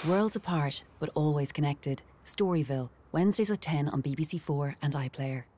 Worlds apart, but always connected. Storyville, Wednesdays at 10 on BBC4 and iPlayer.